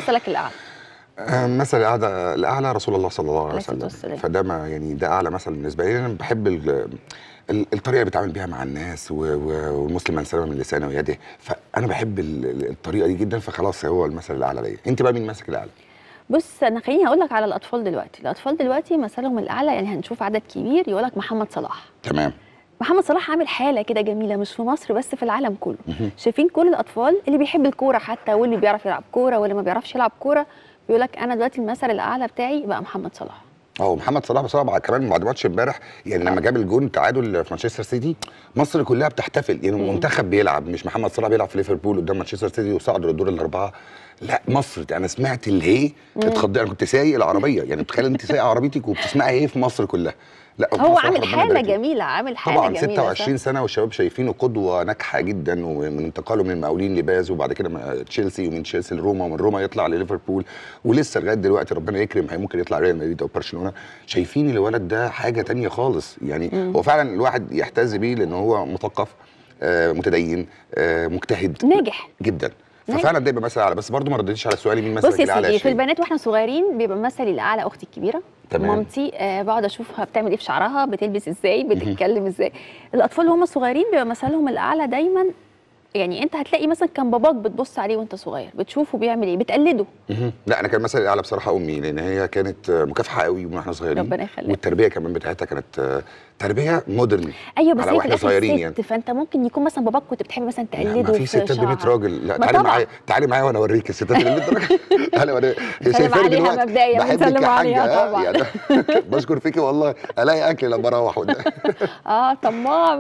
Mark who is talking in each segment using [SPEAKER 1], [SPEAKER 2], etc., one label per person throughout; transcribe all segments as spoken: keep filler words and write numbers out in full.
[SPEAKER 1] مثلك الاعلى؟
[SPEAKER 2] مثل الاعلى الاعلى رسول الله صلى الله عليه وسلم، فده ما يعني ده اعلى مثل بالنسبه لي. انا بحب الطريقه اللي بيتعامل بيها مع الناس، والمسلم من سلم من لسانه ويده، فانا بحب الطريقه دي جدا، فخلاص هو المثل الاعلى ليا. انت بقى مين ماسك الاعلى؟
[SPEAKER 1] بص انا خليني هقول لك على الاطفال دلوقتي، الاطفال دلوقتي مثلهم الاعلى يعني هنشوف عدد كبير يقول لك محمد صلاح.
[SPEAKER 2] تمام.
[SPEAKER 1] محمد صلاح عامل حاله كده جميله مش في مصر بس، في العالم كله. شايفين كل الاطفال اللي بيحب الكوره حتى، واللي بيعرف يلعب كوره واللي ما بيعرفش يلعب كوره، بيقول لك انا دلوقتي المثل الاعلى بتاعي بقى محمد صلاح.
[SPEAKER 2] اه محمد صلاح بصراحه كمان بعد ماتش امبارح يعني لما جاب الجون تعادل في مانشستر سيتي، مصر كلها بتحتفل، يعني المنتخب بيلعب، مش محمد صلاح بيلعب في ليفربول قدام مانشستر سيتي وصعدوا للدور الاربعه، لا مصر. انا سمعت الهي اتخضيت، انا كنت سايق العربيه، يعني تخيل انت سايق عربيتك وبتسمعي ايه في مصر كلها. لا
[SPEAKER 1] هو عامل حاله جميله، عامل حاله
[SPEAKER 2] طبعا
[SPEAKER 1] جميله
[SPEAKER 2] ستة وعشرين سنه والشباب شايفينه قدوه ناجحه جدا، ومن انتقاله من المقاولين لباز وبعد كده تشيلسي، ومن تشيلسي لروما، ومن روما يطلع لليفربول، ولسه لغايه دلوقتي ربنا يكرم ممكن يطلع ريال مدريد او برشلونه. شايفين الولد ده حاجه ثانيه خالص، يعني مم. هو فعلا الواحد يحتز بيه لان هو مثقف، آه متدين، آه مجتهد
[SPEAKER 1] ناجح
[SPEAKER 2] جدا، ففعلا ده يبقى مثل اعلى. بس برضه ما ردتش على سؤالي مين مثلك الاعلى.
[SPEAKER 1] بصي في البنات واحنا صغيرين بيبقى مثلي الاعلى اختي الكبيره،
[SPEAKER 2] تمام.
[SPEAKER 1] مامتي آه بقعد اشوفها بتعمل ايه في شعرها، بتلبس ازاي، بتتكلم ازاي. الاطفال وهم صغيرين بيبقى مثلهم الاعلى دايما، يعني انت هتلاقي مثلا كان باباك بتبص عليه وانت صغير، بتشوفه بيعمل ايه بتقلده.
[SPEAKER 2] لا انا كان مثلي الاعلى بصراحه امي، لان هي كانت مكافحه قوي واحنا صغيرين،
[SPEAKER 1] ربنا يخليك.
[SPEAKER 2] والتربيه كمان بتاعتها كانت تربيه مودرن.
[SPEAKER 1] ايوه بس هي في الاخر ست يعني. فانت ممكن يكون مثلا باباك كنت بتحب مثلا تقلده
[SPEAKER 2] في, في ستات ب مية راجل. لا تعالي معايا، تعالي معايا وانا اوريك الستات اللي ب مية راجل. تعالي وانا هي شايفاني دلوقتي
[SPEAKER 1] مبدئيا بنسلم عليها طبعا.
[SPEAKER 2] يعني بشكر فيكي والله، الاقي اكل لما اروح
[SPEAKER 1] اه طماع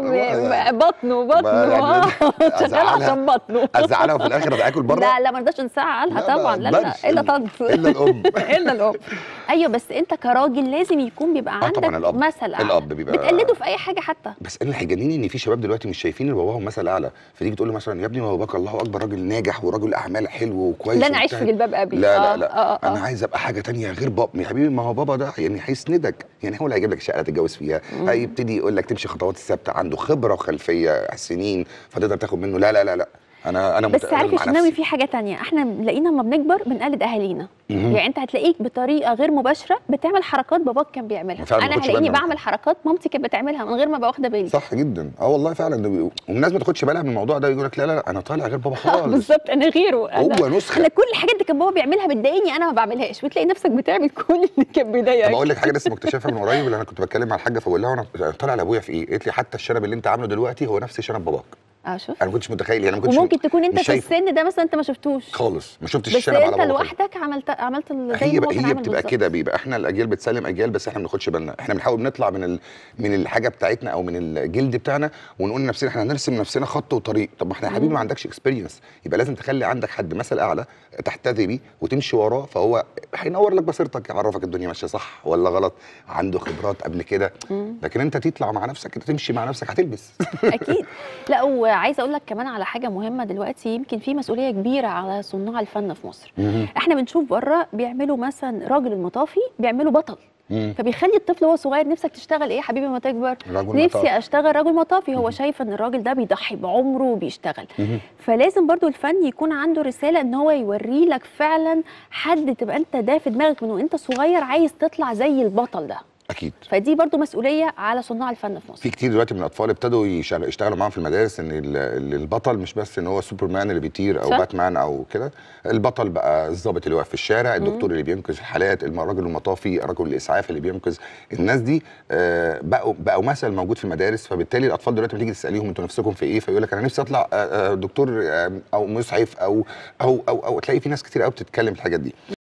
[SPEAKER 1] بطنه بطنه شغال عشان بطنه.
[SPEAKER 2] ازعلها وفي الاخر اكل بره.
[SPEAKER 1] لا لا ما رضاش نزعلها طبعا، لا لا الا طنط
[SPEAKER 2] الا الام
[SPEAKER 1] الا الام. ايوه بس انت كراجل لازم يكون بيبقى عندك مثل اعلى،
[SPEAKER 2] الاب بيبقى
[SPEAKER 1] بتقلده في اي حاجه حتى.
[SPEAKER 2] بس اللي هيجنني ان في شباب دلوقتي مش شايفين ان باباهم مثل اعلى، فتيجي تقول له مثلا يا ابني ما باباك الله اكبر راجل ناجح ورجل اعمال حلو وكويس،
[SPEAKER 1] لا انا عايش في جلباب ابي.
[SPEAKER 2] لا لا لا
[SPEAKER 1] آه آه
[SPEAKER 2] انا عايز ابقى حاجه ثانيه غير بابا. يا حبيبي ما هو بابا ده يعني هيسندك، يعني هو اللي هيجيب لك شقه تتجوز فيها، هيبتدي يقول لك تمشي خطوات الثابته، عنده خبره وخلفيه سنين فتقدر تاخد منه. لا لا لا لا انا انا
[SPEAKER 1] بس عارف يا شناوي في حاجه تانية، احنا لقينا لما بنكبر بنقلد اهالينا. يعني انت هتلاقيك بطريقه غير مباشره بتعمل حركات باباك كان بيعملها، انا هلاقيني بعمل حركات مامتي كانت بتعملها من غير ما ابقى واخده بالي.
[SPEAKER 2] صح جدا. اه والله فعلا، والناس ما تاخدش بالها من الموضوع ده، يقول لك لا لا لا انا طالع غير بابا خالص.
[SPEAKER 1] بالظبط انا غيره، انا
[SPEAKER 2] هو نسخه.
[SPEAKER 1] انا كل الحاجات اللي كان بابا بيعملها بتضايقني انا ما بعملهاش، بتلاقي نفسك بتعمل كل اللي كان بيضايقك.
[SPEAKER 2] طب اقول لك حاجه لسه مكتشفها من قريب، اللي انا كنت بتكلم مع الحاجه فبقول لها انا طالع لابويا في ايه؟ قالت لي حتى الشنب اللي انت عامله دلوقتي هو نفس شنب باباك.
[SPEAKER 1] اه شوف
[SPEAKER 2] انا ما كنتش متخيل، يعني ما كنتش
[SPEAKER 1] وممكن تكون انت في السن ده مثلا انت ما شفتوش
[SPEAKER 2] خالص، ما شفتش الشنب على بابا،
[SPEAKER 1] بس انت لوحدك عملت عملت زي
[SPEAKER 2] هي
[SPEAKER 1] ما هو
[SPEAKER 2] هي بتبقى كده، بيبقى احنا الاجيال بتسلم اجيال، بس احنا ما بناخدش بالنا، احنا بنحاول نطلع من ال... من الحاجه بتاعتنا او من الجلد بتاعنا ونقول لنفسنا احنا هنرسم نفسنا خط وطريق. طب ما احنا يا حبيبي ما عندكش اكسبيرينس، يبقى لازم تخلي عندك حد مثل اعلى تحتذي بيه وتمشي وراه، فهو هينور لك بصيرتك، يعرفك الدنيا ماشيه صح ولا غلط، عنده خبرات قبل كده. لكن انت تطلع مع نفسك كده تمشي مع نفسك هتلبس.
[SPEAKER 1] اكيد. لا وعايزه اقول لك كمان على حاجه مهمه دلوقتي، يمكن في مسؤوليه كبيره على صناع الفن في مصر. احنا بنشوف بره بيعملوا مثلا راجل المطافي بيعملوا بطل، مم. فبيخلي الطفل وهو صغير نفسك تشتغل ايه يا حبيبي ما تكبر؟ نفسي مطافي. اشتغل راجل مطافي. هو شايف ان الراجل ده بيضحي بعمره وبيشتغل. مم. فلازم برضو الفن يكون عنده رساله ان هو يوري لك فعلا حد تبقى انت ده في دماغك من وانت صغير عايز تطلع زي البطل ده.
[SPEAKER 2] اكيد.
[SPEAKER 1] فدي برضو مسؤوليه على صناع الفن في مصر.
[SPEAKER 2] في كتير دلوقتي من الاطفال ابتدوا يشتغلوا معاهم في المدارس ان البطل مش بس ان هو سوبرمان اللي بيطير او صح؟ باتمان او كده، البطل بقى الضابط اللي واقف في الشارع، الدكتور اللي بينقذ الحالات، الراجل المطافي، رجل الاسعاف اللي بينقذ الناس دي. بقوا بقوا مثل موجود في المدارس، فبالتالي الاطفال دلوقتي بتيجي تساليهم انتوا نفسكم في ايه، فيقول لك انا نفسي اطلع دكتور او مسعف او او او, أو, أو تلاقي في ناس كتير قوي بتتكلم في الحاجات دي.